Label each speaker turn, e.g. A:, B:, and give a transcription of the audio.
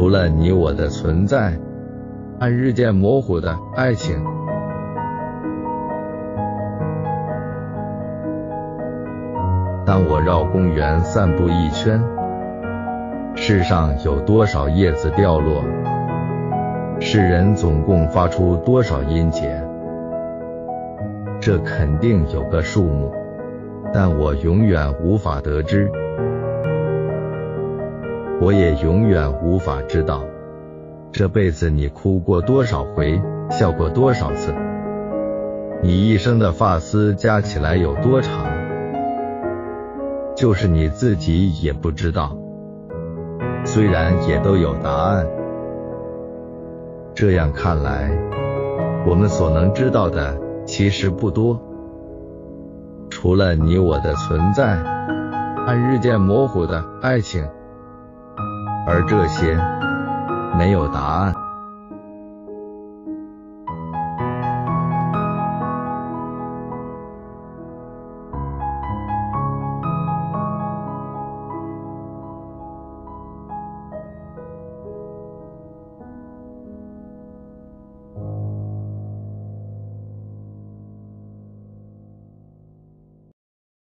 A: 除了你我的存在，和日渐模糊的爱情。当我绕公园散步一圈，世上有多少叶子掉落？世人总共发出多少音节？这肯定有个数目，但我永远无法得知。我也永远无法知道，这辈子你哭过多少回，笑过多少次，你一生的发丝加起来有多长，就是你自己也不知道。虽然也都有答案，这样看来，我们所能知道的其实不多。除了你我的存在，和日渐模糊的爱情，而这些没有答案。